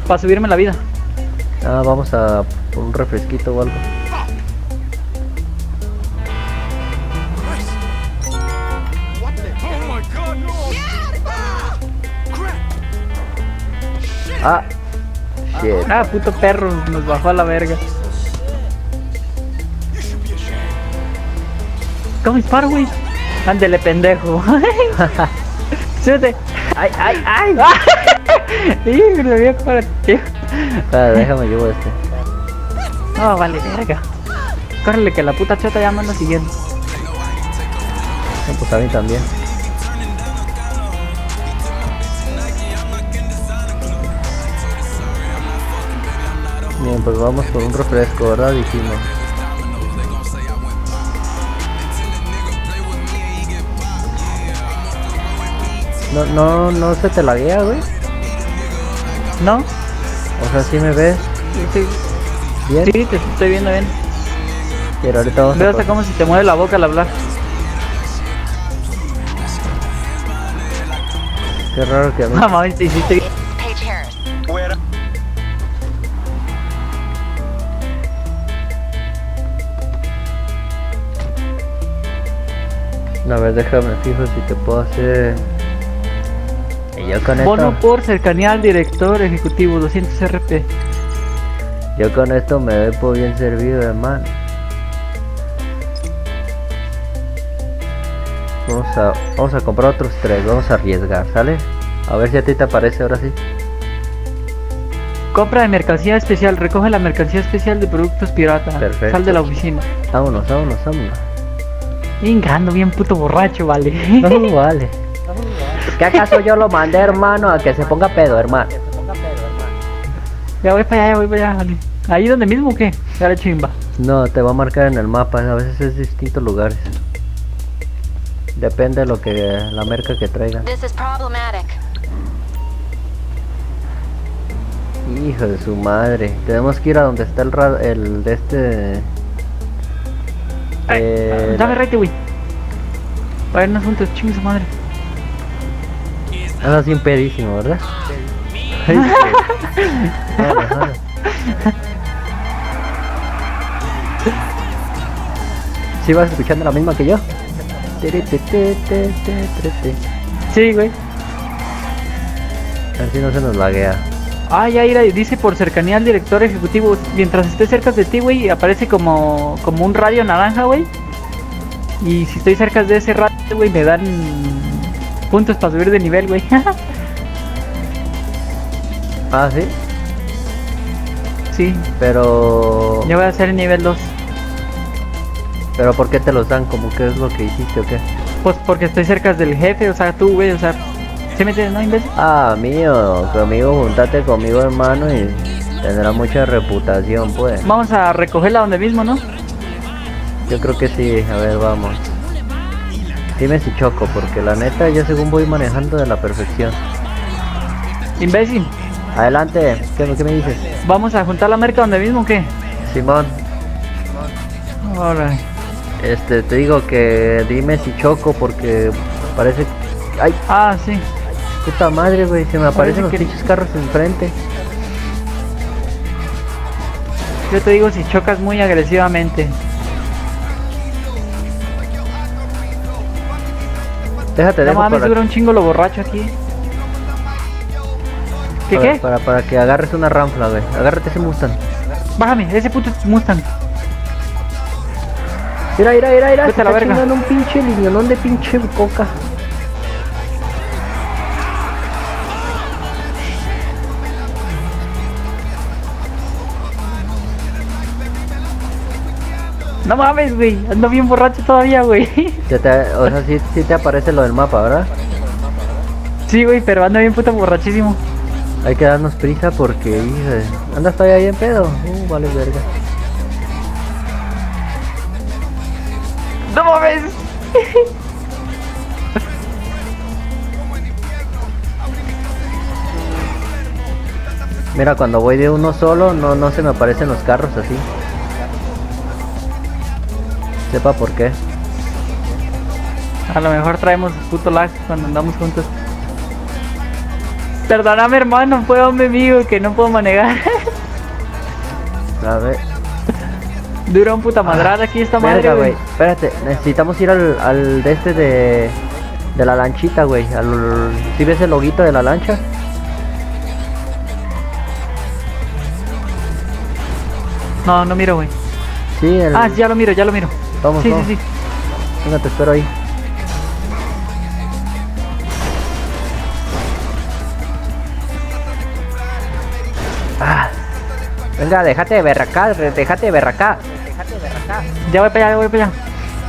Para subirme la vida. Ah, vamos a por un refresquito o algo. Ah, shit. Ah, puto perro, nos bajó a la verga. ¿Cómo disparo, güey? Ándele, pendejo. Súbete. Ay, ay, ay. Hijo, lo había compartido. Déjame llevo este. No, vale, verga. Córrele que la puta chota ya me anda siguiendo. No, pues a mí también. Bien, pues vamos por un refresco, ¿verdad? Dijimos. No se te laguea, güey. ¿No? O sea, ¿sí me ves? Sí, ¿Bien? sí, te estoy viendo bien. Pero ahorita vamos Veo a hasta como si te mueve la boca al hablar. Qué raro que a mí... Mamá, te hiciste... A ver, déjame fijo si te puedo hacer... Y yo con Bono esto... por cercanía al director ejecutivo, 200 RP. Yo con esto me doy por bien servido, hermano. Vamos a comprar otros 3, vamos a arriesgar, ¿sale? A ver si a ti te aparece ahora sí. Compra de mercancía especial, recoge la mercancía especial de productos pirata. Perfecto. Sal de la oficina. Vámonos. Ingando bien puto borracho, vale. No vale. ¿Qué acaso yo lo mandé, hermano, a que se ponga pedo, hermano? Ya voy para allá, vale. ¿Ahí donde mismo o qué? Ya la chimba. No, te va a marcar en el mapa, a veces es distintos lugares. Depende de lo que la merca que traigan. Hijo de su madre. Tenemos que ir a donde está el de este. Dame rete, güey. A ver, no juntos, chingue su madre. Andas bien pedísimo, ¿verdad? Jale. ¿Sí vas escuchando la misma que yo? Sí, güey. A ver si no se nos laguea. Ah, ya dice por cercanía al director ejecutivo. Mientras esté cerca de ti, güey, aparece como un radio naranja, güey. Y si estoy cerca de ese radio, güey, me dan puntos para subir de nivel, güey. Ah, ¿sí? Sí, Pero... yo voy a hacer el nivel 2. ¿Pero por qué te los dan? ¿Cómo qué es lo que hiciste o qué? Pues porque estoy cerca del jefe, o sea, tú, güey, o sea... ¿Se mete, no, imbécil? Ah, mío, conmigo, juntate conmigo, hermano, y tendrá mucha reputación, pues. Vamos a recogerla donde mismo, ¿no? Yo creo que sí, a ver, vamos. Dime si choco, porque la neta yo según voy manejando de la perfección. Imbécil, Adelante, ¿qué me dices? ¿vamos a juntar la merca donde mismo o qué? Simón, Ahora, te digo que dime si choco, porque parece... ¡Ay! ah, sí. Puta madre, güey, se me aparecen los que- pinches carros enfrente. Yo te digo si chocas muy agresivamente. Déjate, No dejo mames, para, dura un chingo lo borracho aquí. ¿Qué qué? para que agarres una ranfla, güey. Agárrate ese Mustang. Bájame, ese puto Mustang. Mira, Vete a la se está verga. chingando un pinche liñonón de pinche coca. No mames, güey, ando bien borracho todavía, güey. O sea, sí te aparece lo del mapa, ¿verdad? Sí, güey, pero ando bien puto borrachísimo. Hay que darnos prisa porque, hija, andas todavía ahí en pedo. Vale verga. No mames. Mira, cuando voy de uno solo, no se me aparecen los carros así. Sepa por qué. A lo mejor traemos puto lag cuando andamos juntos. Perdóname, hermano, fue hombre mío que no puedo manejar. A ver. Dura un puta madrada aquí esta madre, Verga, güey. güey. Espérate, necesitamos ir al de este de la lanchita, güey. ¿Sí ves el loguito de la lancha? No, no miro, güey. Sí, el... Ah, ya lo miro, ya lo miro. Vamos, Sí, vamos. sí, sí. Venga, te espero ahí. Ah. Venga, déjate de berracar, déjate de berracar. Ya voy para allá, ya voy para allá.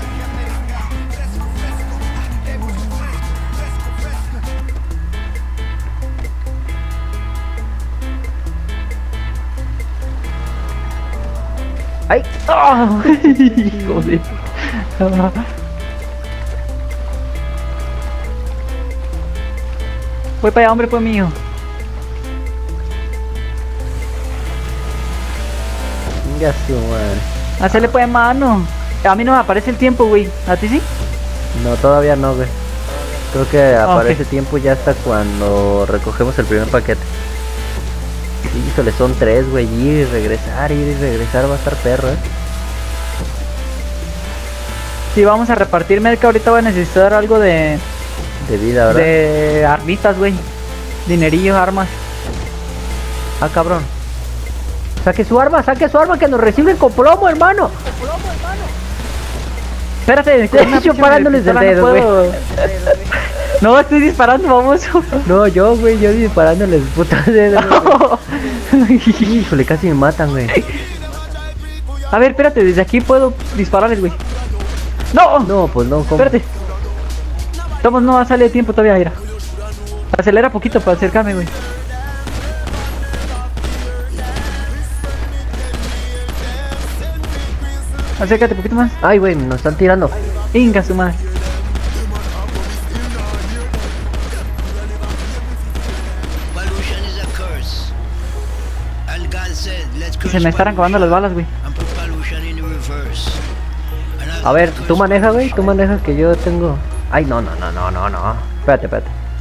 ¡Ay! ¡Ah! Joder. Voy para allá, hombre, pues mío. Ya su madre. Hacele pues mano. A mí no me aparece el tiempo, güey. ¿A ti sí? No, todavía no, güey. Creo que aparece Ok. tiempo ya hasta cuando recogemos el primer paquete. Híjole, son 3, güey. Ir y regresar va a estar perro, Si vamos a repartir merca, ahorita voy a necesitar algo De vida, ¿verdad? de armitas, güey. Dinerillo, armas. Ah, cabrón. Saque su arma que nos reciben con plomo, hermano. Espérate, Sí, yo parándoles del dedo, güey. No, estoy disparando, vamos. No, yo disparándoles putas dedos. Híjole, casi me matan, güey. A ver, espérate, desde aquí puedo dispararles, güey. ¡No! No, pues no, ¿cómo? Espérate. Estamos, no sale tiempo todavía, mira. Acelera poquito para acercarme, güey. Acércate un poquito más. Ay, güey, nos están tirando. Inga su madre. Pollution is a curse. And God said, let's Y curse se me están acabando las balas, güey. and put pollution in the reverse. And I'll A ver, curse tú manejas, güey, tú manejas que yo tengo... Ay, no. Espérate.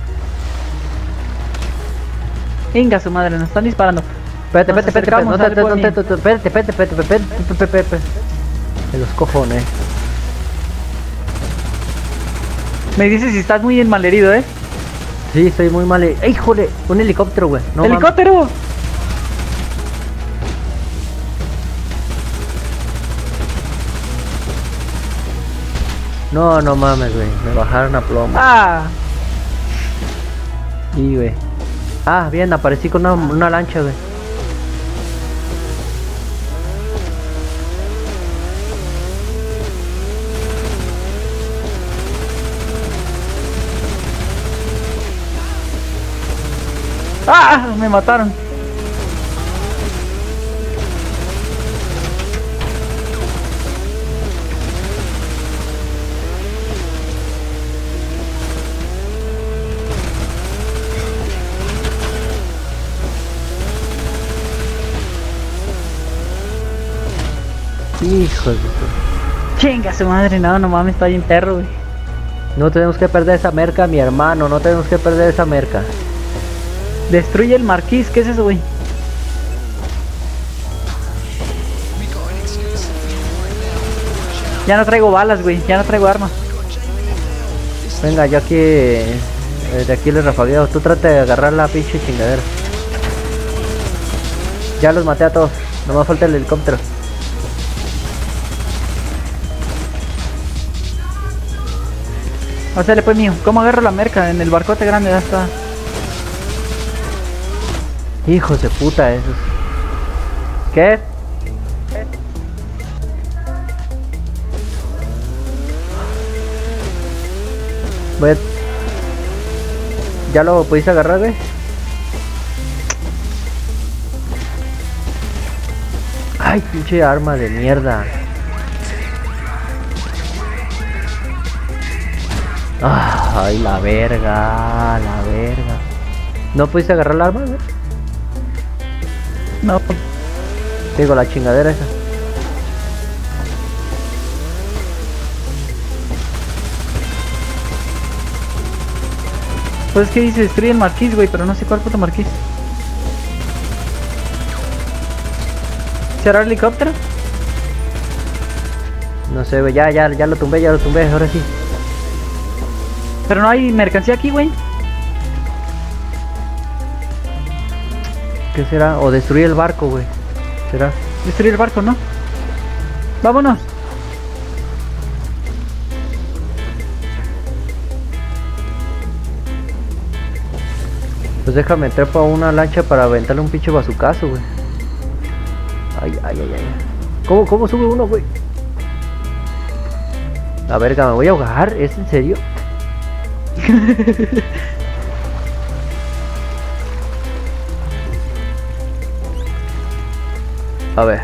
Inga su madre, nos están disparando. Espérate, Nos acercamos, dale, por mí. Espérate. De los cojones. Me dices si estás muy malherido, ¿eh? Sí, estoy muy mal. ¡Ey, híjole! Un helicóptero, güey. No, mames. ¡Helicóptero! No mames, güey. Me bajaron a plomo. ¡Ah! Y, güey. Ah, bien, aparecí con una lancha, güey. ¡Ah! Me mataron. Hijo de su... Chinga su madre, no mames, está bien perro, güey. No tenemos que perder esa merca, mi hermano. No tenemos que perder esa merca. Destruye el marquís, ¿qué es eso, güey? Ya no traigo balas, güey, ya no traigo armas. Venga, yo aquí... de aquí les rafagueo. Tú trata de agarrar la pinche chingadera. Ya los maté a todos. Nomás falta el helicóptero. Hacele pues mío, ¿cómo agarro la merca? En el barcote grande ya está. Hijos de puta esos. ¿Qué? Voy a... ¿Ya lo pudiste agarrar, güey? Ay, pinche arma de mierda. Ay, la verga. ¿No pudiste agarrar el arma, güey? No, Digo, la chingadera esa. Pues es que dice destruye el marquís, güey, pero no sé cuál puto marquís. ¿Será el helicóptero? No sé, güey, ya lo tumbé, ahora sí. Pero no hay mercancía aquí, güey. ¿Qué será? O destruir el barco, güey. ¿Será? Destruir el barco, ¿no? Vámonos. Pues déjame entrar para una lancha para aventarle un pinche bazucazo, güey. Ay. ¿Cómo sube uno, güey? La verga, me voy a ahogar, ¿es en serio? A ver.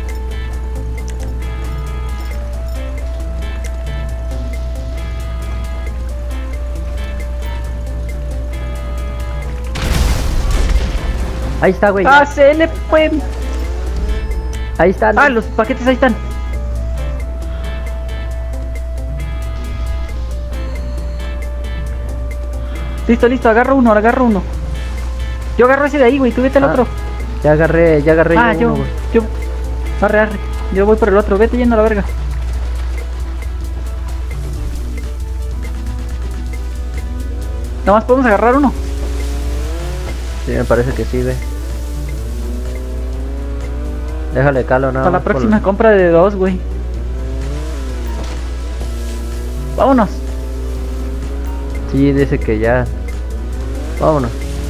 Ahí está, güey. Ah, se le fue. Ahí está. Ah, los paquetes ahí están. Listo, agarro uno. Yo agarro ese de ahí, güey, tú vete al otro. Ya agarré Ah, uno, güey. yo. Arre. Yo voy por el otro, vete yendo a la verga. Nada más podemos agarrar uno. Sí, me parece que sí, güey. Déjale calo nada Para la más próxima compra de 2, güey. Vámonos. Sí, dice que ya. Vámonos.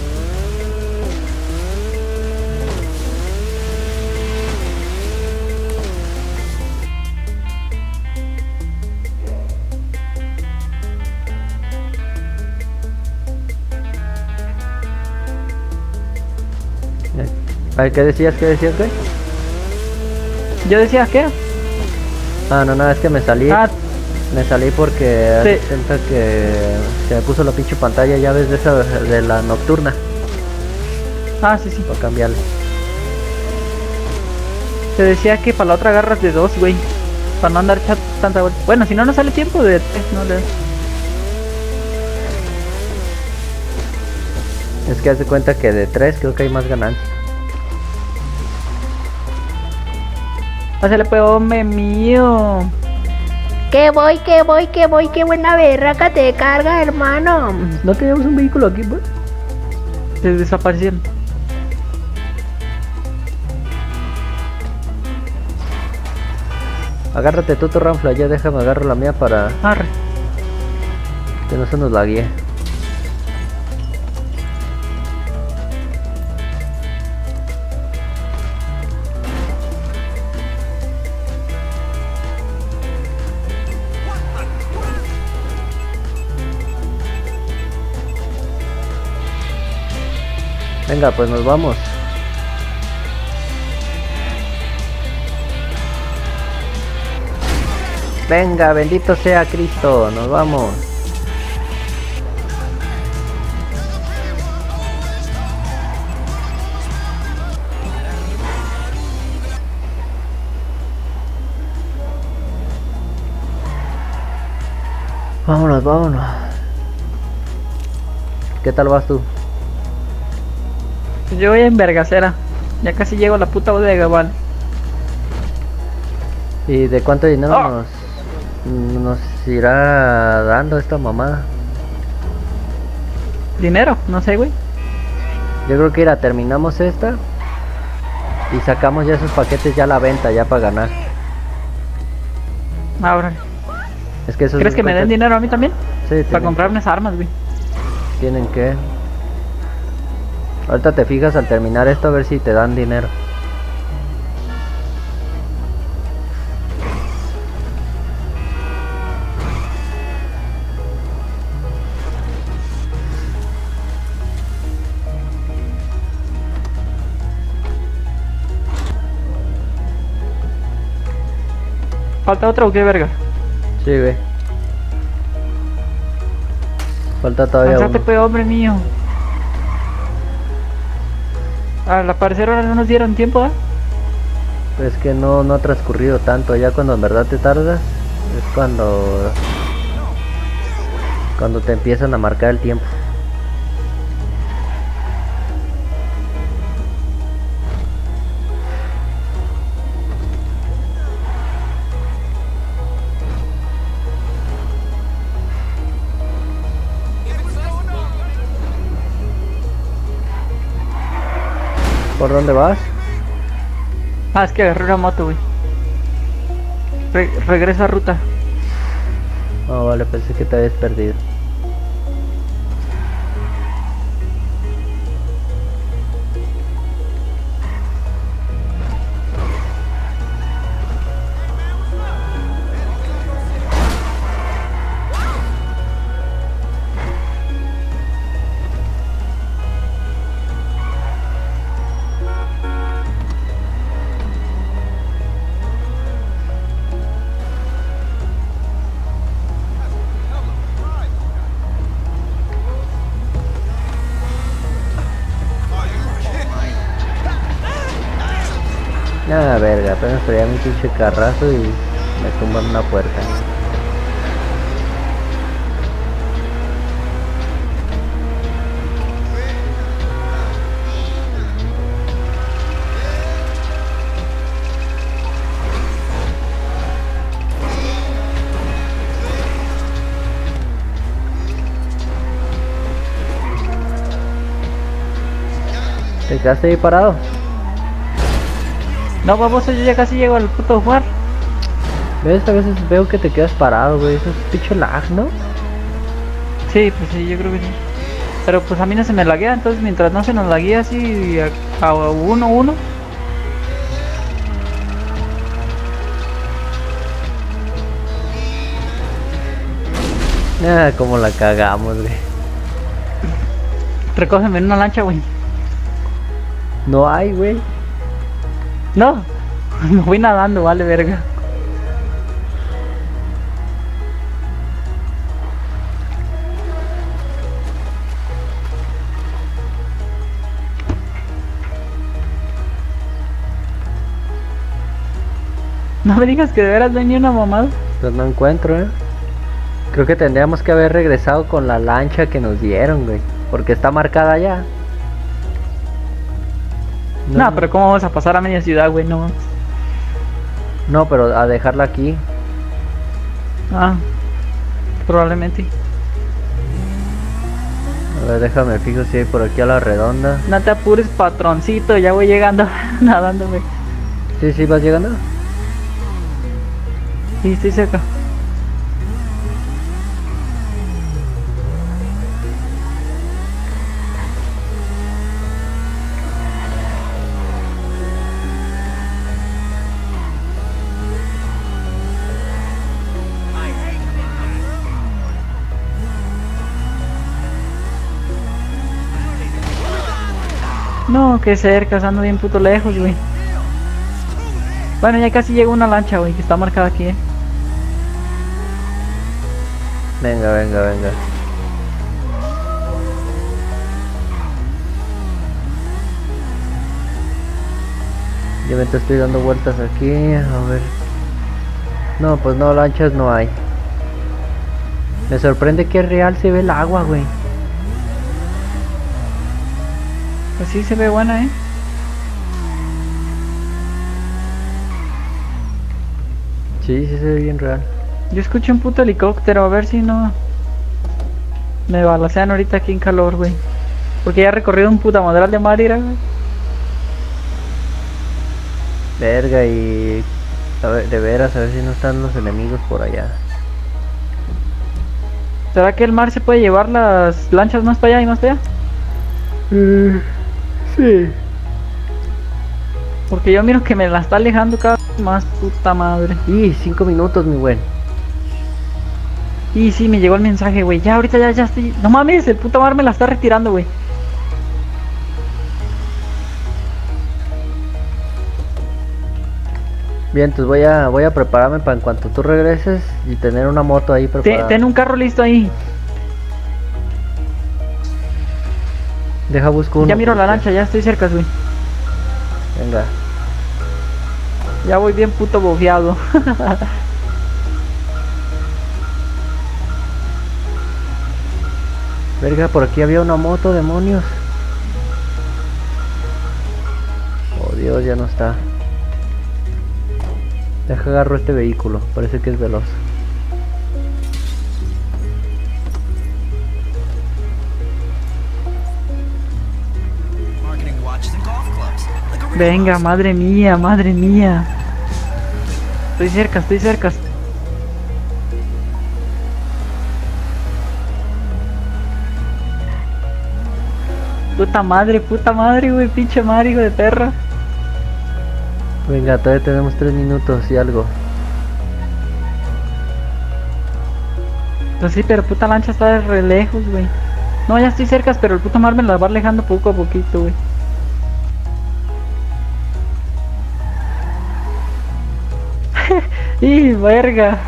Ay, ¿qué decías, güey? Yo decía, ¿qué? Ah, no, es que me salí. Ah, Me salí porque sí. siento que se me puso la pinche pantalla, ya ves, de esa de la nocturna. Sí. Para cambiarle. Te decía que para la otra agarras de 2, güey. Para no andar echando tanta vuelta. Bueno, si no nos sale tiempo de 3, no le... Es que haz de cuenta que de 3 creo que hay más ganancia. Pásale pues, hombre mío. Que voy, qué buena berraca te carga, hermano. ¿No teníamos un vehículo aquí, pues? Se desaparecieron. Agárrate tú tu ranfla, ya déjame agarro la mía para Arre. que no se nos laguee. Venga, pues nos vamos. Venga, bendito sea Cristo, nos vamos. Vámonos. ¿Qué tal vas tú? Yo voy en vergacera. Ya casi llego a la puta bodega, vale. ¿Y de cuánto dinero Oh. nos irá dando esta mamada? Dinero, no sé, güey. Yo creo que terminamos esta y sacamos ya esos paquetes ya a la venta, ya para ganar. Ahora. Es que esos ¿Crees que me den paquetes- dinero a mí también? Sí, Para comprar unas armas, güey. tienen que. Ahorita te fijas al terminar esto a ver si te dan dinero. ¿Falta otro o qué verga? Sí, ve. Falta todavía Lánzate uno. pues, hombre mío. Al parecer ahora no nos dieron tiempo, ¿eh? Es que no ha transcurrido tanto. Ya cuando en verdad te tardas es cuando te empiezan a marcar el tiempo. ¿Por dónde vas? Ah, es que agarré una moto, güey. Regresa a ruta. Oh, vale, pensé que te habías perdido. Ah, verga, apenas traía mi pinche carrazo y me tumban una puerta. ¿Te quedaste ahí parado? No, baboso, yo ya casi llego al puto jugar. ¿Ves? A veces veo que te quedas parado, güey. Eso es pinche lag, ¿no? Sí, pues sí, yo creo que sí. Pero pues a mí no se me laguea, entonces mientras no se nos laguea así a 1-1. Ah, como la cagamos, güey. Recógeme en una lancha, güey. No hay, güey. No, me voy nadando, vale, verga. No me digas que de veras no hay ni una mamada. Pues no encuentro, Creo que tendríamos que haber regresado con la lancha que nos dieron, güey. Porque está marcada ya. No, pero ¿cómo vamos a pasar a media ciudad, güey? No. No, pero a dejarla aquí. Ah, probablemente. A ver, déjame fijo si hay por aquí a la redonda. No te apures, patroncito, ya voy llegando nadando, güey. Sí, sí, vas llegando. Sí, estoy cerca. No, que cerca, ando bien puto lejos, güey. Bueno, ya casi llega una lancha, güey, que está marcada aquí, Venga, venga, venga. Yo me estoy dando vueltas aquí, a ver. No, pues no, lanchas no hay. Me sorprende que real se ve el agua, güey. Pues sí, se ve buena, Sí, sí se ve bien real. Yo escuché un puto helicóptero, a ver si no me balacean ahorita aquí en calor, güey. Porque ya he recorrido un puta madral de mar, güey. Verga, y... A ver, de veras, a ver si no están los enemigos por allá. ¿Será que el mar se puede llevar las lanchas más para allá y más para allá? Sí. Porque yo miro que me la está alejando cada vez más, puta madre. Y 5 minutos, mi buen. Y sí, me llegó el mensaje, güey. Ya, ahorita ya estoy... No mames, el puta mar me la está retirando, güey. Bien, entonces voy a prepararme para en cuanto tú regreses y tener una moto ahí preparada. Ten un carro listo ahí. Deja busco uno. Ya miro la porque- lancha, ya estoy cerca, güey. Venga. Ya voy bien puto bofeado. Verga, por aquí había una moto, demonios. Oh Dios, ya no está. Deja agarro este vehículo, parece que es veloz. watches and golf clubs. Like a real Venga, boss. madre mía, madre mía. Estoy cerca, estoy cerca. Puta madre, güey, pinche madre, hijo de perra. Venga, todavía tenemos 3 minutos y algo. Pues sí, pero puta lancha está de re lejos, güey. No, ya estoy cerca, pero el puto mar me la va alejando poco a poquito, güey. Y verga.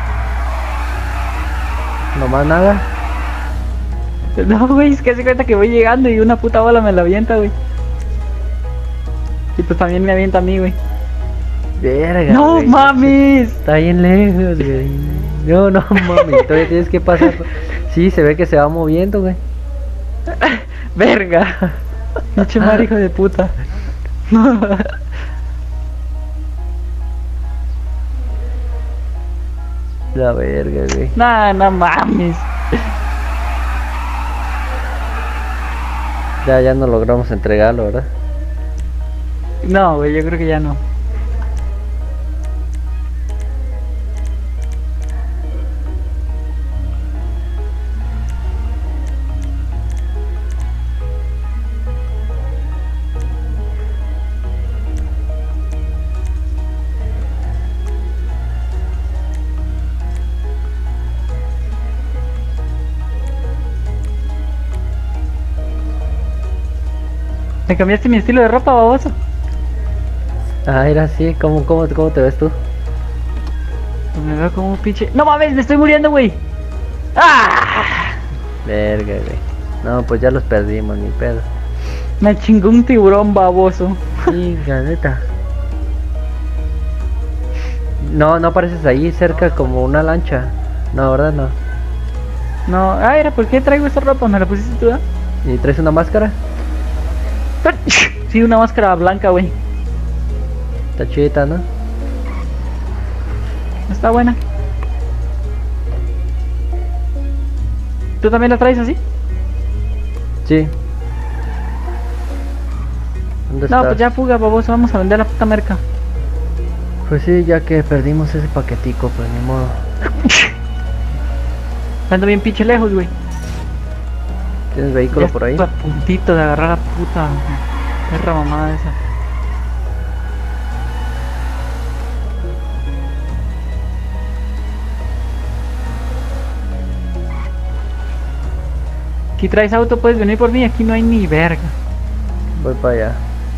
¿No más nada? No, güey, es que hace cuenta que voy llegando y una puta bola me la avienta, güey. Y pues también me avienta a mí, güey. Verga, ¡No güey. mames! Está bien lejos, güey. No, no mami, todavía tienes que pasar. Sí, se ve que se va moviendo, güey. Verga. Pinche mar, hijo de puta. La verga, güey. Nah, no mames. Ya no logramos entregarlo, ¿verdad? No, güey, yo creo que ya no. ¿Me cambiaste mi estilo de ropa, baboso? Ah, era así. ¿Cómo te ves tú? Pues me veo como un pinche... ¡No mames! ¡Me estoy muriendo, güey! ¡Ah! Verga, güey. No, pues ya los perdimos, ni pedo. Me chingó un tiburón, baboso. Chinga, neta. No apareces ahí cerca como una lancha. No, ¿verdad? No. No, era ¿por qué traigo esta ropa? ¿Me la pusiste tú, ¿Y traes una máscara? Sí, una máscara blanca, güey. Está chida, ¿no? Está buena. ¿Tú también la traes así? Sí. ¿Dónde No, estás? pues ya fuga, baboso. Vamos a vender la puta merca. Pues sí, ya que perdimos ese paquetico, pues ni modo. Ando bien pinche lejos, güey. ¿Tienes vehículo Ya por ahí? estuve a puntito de agarrar la puta perra mamada esa. Aquí traes auto, puedes venir por mí. Aquí no hay ni verga. Voy para allá.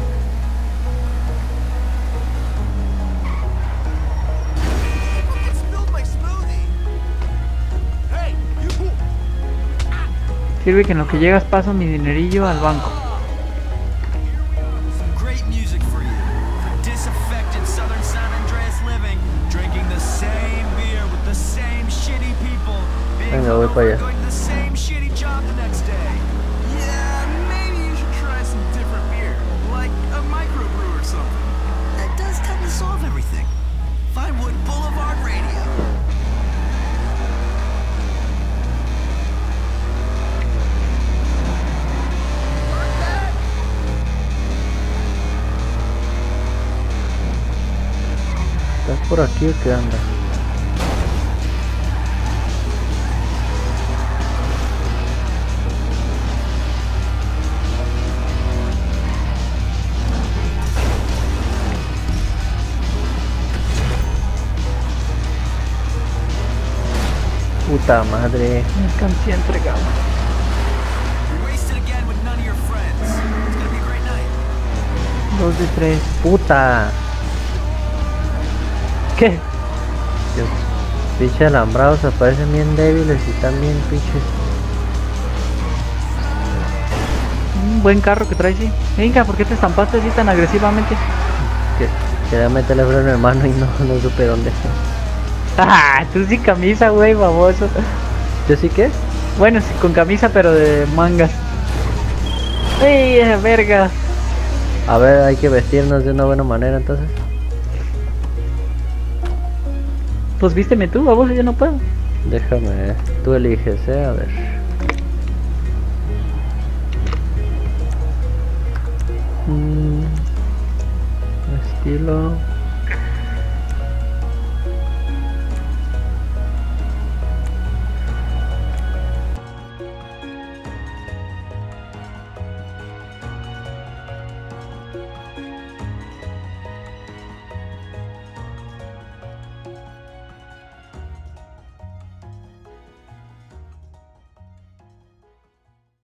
Spilled my smoothie. Hey, you. Sirve que en lo que llegas paso mi dinerillo al banco. Some great music for you. For disaffected Southern San Andreas living, drinking the same beer with the same shitty people, being Venga, voy para allá. going to the same shitty job the next day. Yeah, maybe you should try some different beer, like a microbrew or something. That does tend to solve everything. Vinewood Boulevard Radio. ¿Estás por aquí o qué andas? Puta madre. Mercancía entregada. You're wasted again with none of your friends. It's gonna be a great night. 2 de 3. Puta. ¿Qué? Dios. Pinche alambrados aparecen bien débiles y también pinches. Un buen carro que traes, sí. Venga, ¿por qué te estampaste así tan agresivamente? Que quería meterle freno de mano y no supe dónde. Ah, tú sin camisa, güey, baboso. ¿Yo sí qué? Bueno, sí, con camisa, pero de mangas. ¡Ey, verga! A ver, hay que vestirnos de una buena manera entonces. Pues vísteme tú, baboso, yo no puedo. Déjame, tú eliges, a ver. Cielo.